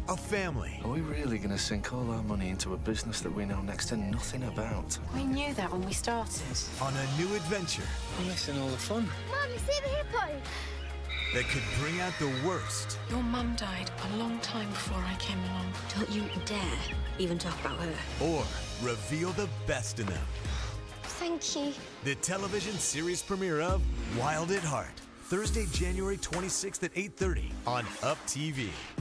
a family. Are we really going to sink all our money into a business that we know next to nothing about? We knew that when we started. On a new adventure. We're missing all the fun. Mummy, see the hippo? That could bring out the worst. Your mum died a long time before I came along. Don't you dare even talk about her. Or reveal the best in them. Thank you. The television series premiere of Wild at Heart. Thursday, January 26th at 8:30 on UPtv.